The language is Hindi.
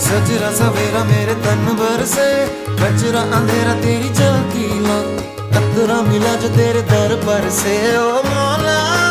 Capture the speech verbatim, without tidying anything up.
सजरा सवेरा मेरे तन भर से, कचरा अंधेरा तेरी झलकी ला, कतरा मिला जो तेरे दर पर से। ओ मौला